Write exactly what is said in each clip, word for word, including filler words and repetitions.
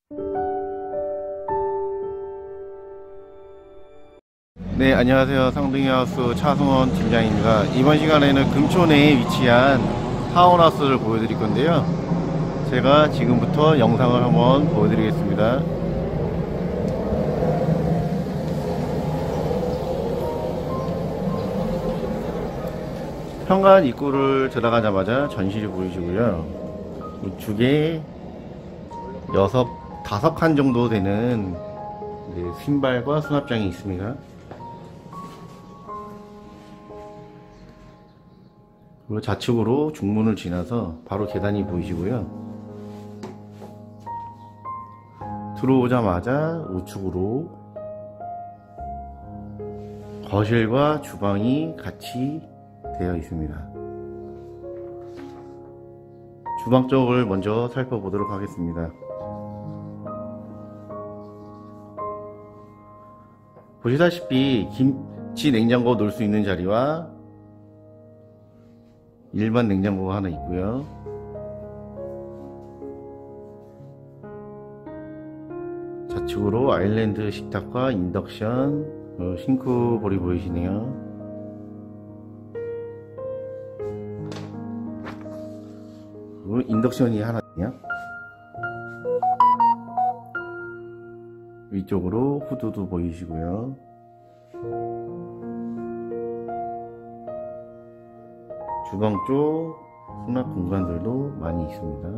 네, 안녕하세요. 상등이하우스 차승원 팀장입니다. 이번 시간에는 금촌에 위치한 타운하우스를 보여드릴 건데요. 제가 지금부터 영상을 한번 보여드리겠습니다. 현관 입구를 들어가자마자 전실이 보이시고요. 우측에 여섯, 다섯 칸 정도 되는 신발과 수납장이 있습니다. 그리고 좌측으로 중문을 지나서 바로 계단이 보이시고요. 들어오자마자 우측으로 거실과 주방이 같이 되어 있습니다. 주방 쪽을 먼저 살펴보도록 하겠습니다. 보시다시피 김치 냉장고 놓을 수 있는 자리와 일반 냉장고가 하나 있고요. 좌측으로 아일랜드 식탁과 인덕션, 어, 싱크볼이 보이시네요. 그리고 인덕션이 하나 있네요. 위쪽으로 후드도 보이시고요. 주방 쪽 수납 공간들도 많이 있습니다.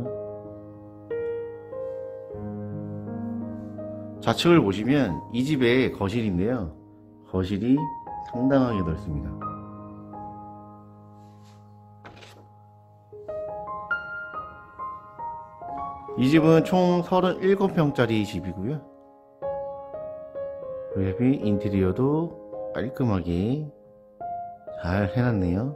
좌측을 보시면 이 집의 거실인데요. 거실이 상당하게 넓습니다. 이 집은 총 서른일곱 평짜리 집이고요. 여기 인테리어도 깔끔하게 잘 해놨네요.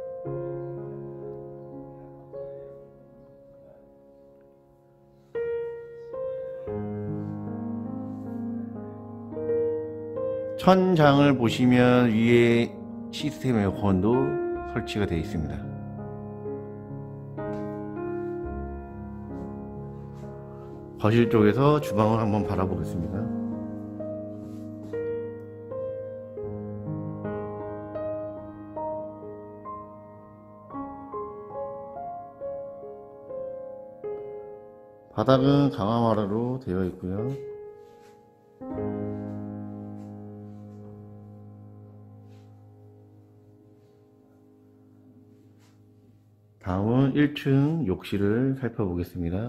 천장을 보시면 위에 시스템 에어컨도 설치가 되어 있습니다. 거실 쪽에서 주방을 한번 바라보겠습니다. 바닥은 강화마루로 되어 있고요. 다음은 일 층 욕실을 살펴보겠습니다.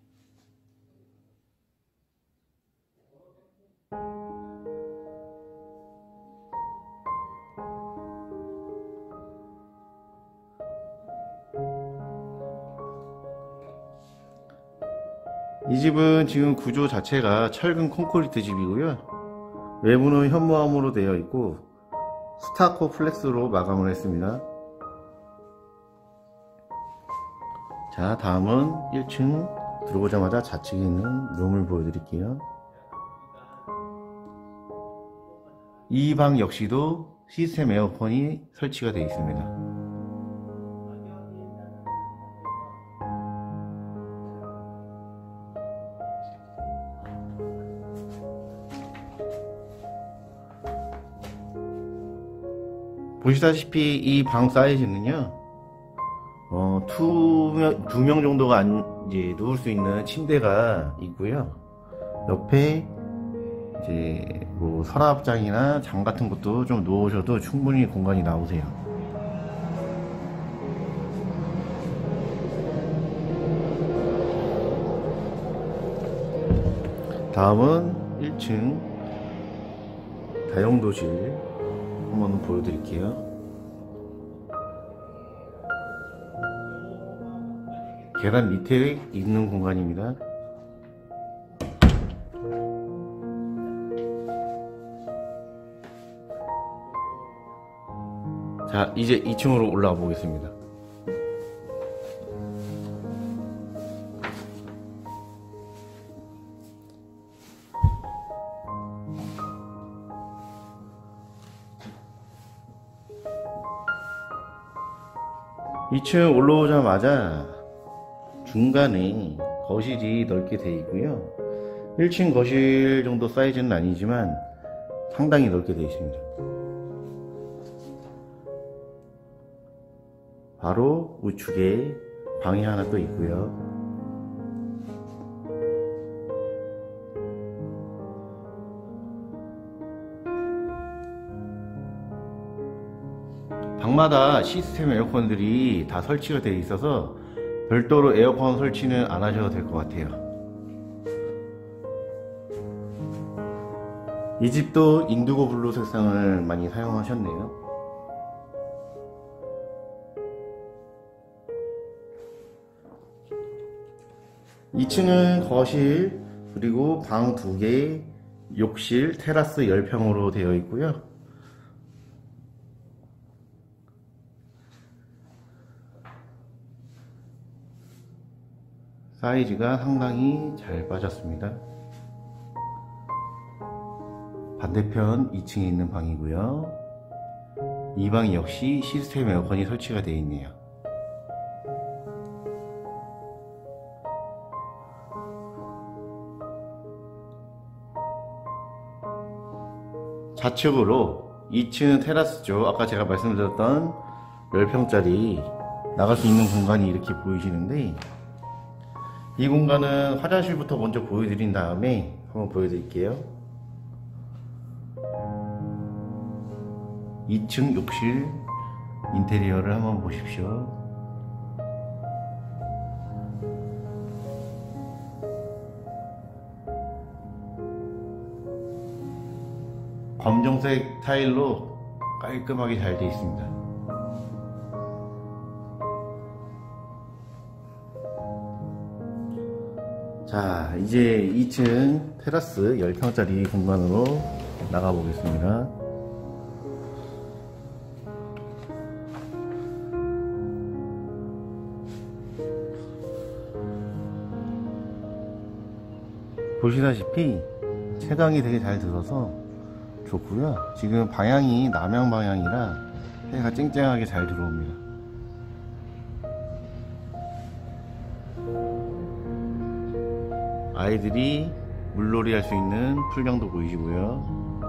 이 집은 지금 구조 자체가 철근 콘크리트 집이고요. 외부는 현무암으로 되어 있고 스타코 플렉스로 마감을 했습니다. 자, 다음은 일 층 들어오자마자 좌측에 있는 룸을 보여드릴게요. 이 방 역시도 시스템 에어컨이 설치가 되어 있습니다. 보시다시피 이 방 사이즈는요, 어, 두 명, 두 명 정도가 안, 이제 누울 수 있는 침대가 있고요. 옆에 이제 뭐 서랍장이나 장 같은 것도 좀 놓으셔도 충분히 공간이 나오세요. 다음은 일 층 다용도실 한번 보여드릴게요. 계단 밑에 있는 공간입니다. 자, 이제 이 층으로 올라가 보겠습니다. 이 층 올라오자마자 중간에 거실이 넓게 되어 있고요. 일 층 거실 정도 사이즈는 아니지만 상당히 넓게 되어 있습니다. 바로 우측에 방이 하나 또 있고요. 방마다 시스템 에어컨들이 다 설치가 되어 있어서 별도로 에어컨 설치는 안 하셔도 될 것 같아요. 이 집도 인디고 블루 색상을 많이 사용하셨네요. 이 층은 거실, 그리고 방 두 개, 욕실, 테라스 십 평으로 되어 있고요. 사이즈가 상당히 잘 빠졌습니다. 반대편 이 층에 있는 방이고요. 이 방 역시 시스템 에어컨이 설치가 되어 있네요. 좌측으로 이 층은 테라스죠. 아까 제가 말씀드렸던 십 평짜리 나갈 수 있는 공간이 이렇게 보이시는데, 이 공간은 화장실부터 먼저 보여드린 다음에 한번 보여드릴게요. 이 층 욕실 인테리어를 한번 보십시오. 검정색 타일로 깔끔하게 잘 되어 있습니다. 자, 이제 이 층 테라스 십 평짜리 공간으로 나가 보겠습니다. 보시다시피 채광이 되게 잘 들어서 좋고요. 지금 방향이 남향 방향이라 해가 쨍쨍하게 잘 들어옵니다. 아이들이 물놀이 할 수 있는 풀장도 보이시고요.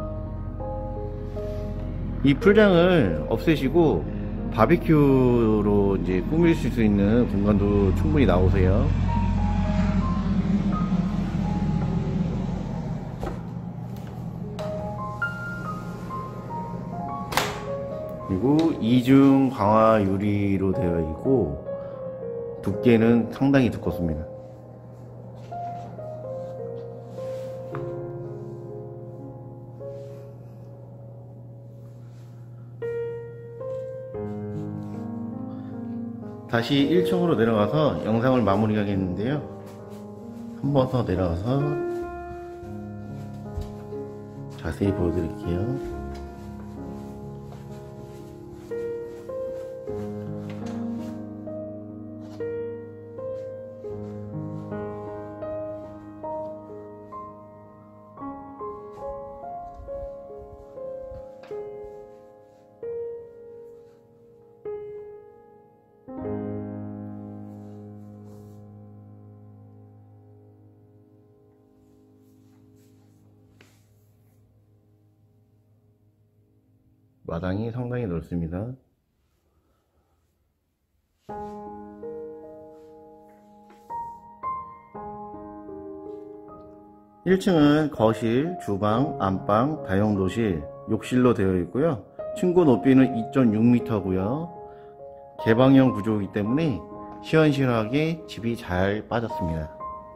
이 풀장을 없애시고 바비큐로 이제 꾸밀 수 있는 공간도 충분히 나오세요. 그리고 이중 강화 유리로 되어 있고 두께는 상당히 두껍습니다. 다시 일 층으로 내려가서 영상을 마무리하겠는데요. 한 번 더 내려가서 자세히 보여드릴게요. 마당이 상당히 넓습니다. 일 층은 거실, 주방, 안방, 다용도실, 욕실로 되어 있고요. 층고 높이는 이 점 육 미터고요. 개방형 구조이기 때문에 시원시원하게 집이 잘 빠졌습니다.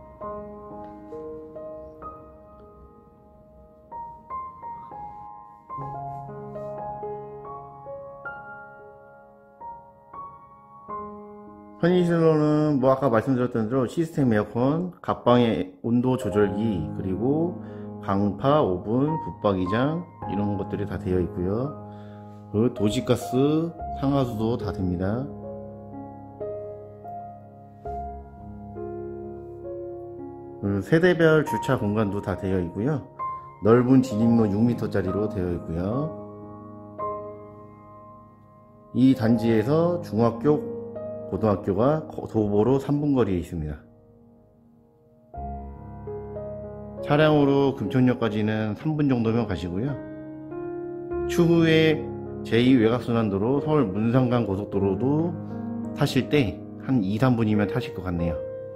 편의시설로는 뭐 아까 말씀드렸던 대로 시스템 에어컨, 각 방의 온도 조절기, 그리고 강파, 오븐, 붙박이장 이런 것들이 다 되어 있고요. 그리고 도시가스, 상하수도 다 됩니다. 세대별 주차 공간도 다 되어 있고요. 넓은 진입로 육 미터짜리로 되어 있고요. 이 단지에서 중학교, 고등학교가 도보로 삼 분 거리에 있습니다. 차량으로 금천역까지는 삼 분 정도면 가시고요. 추후에 제이 외곽순환도로 서울 문상간 고속도로도 타실 때 한 이, 삼 분이면 타실 것 같네요.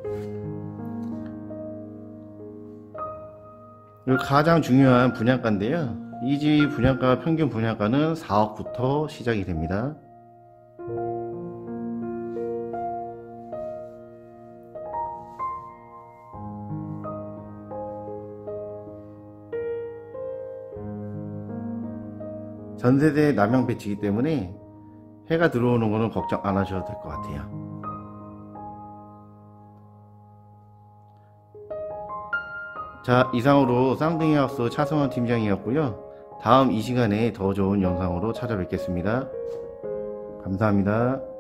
그리고 가장 중요한 분양가인데요. 이 집 분양가, 평균 분양가는 사억부터 시작이 됩니다. 전세대 남양 배치이기 때문에 해가 들어오는 거는 걱정 안 하셔도 될 것 같아요. 자, 이상으로 쌍둥이 하우스 차승원 팀장이었고요. 다음 이 시간에 더 좋은 영상으로 찾아뵙겠습니다. 감사합니다.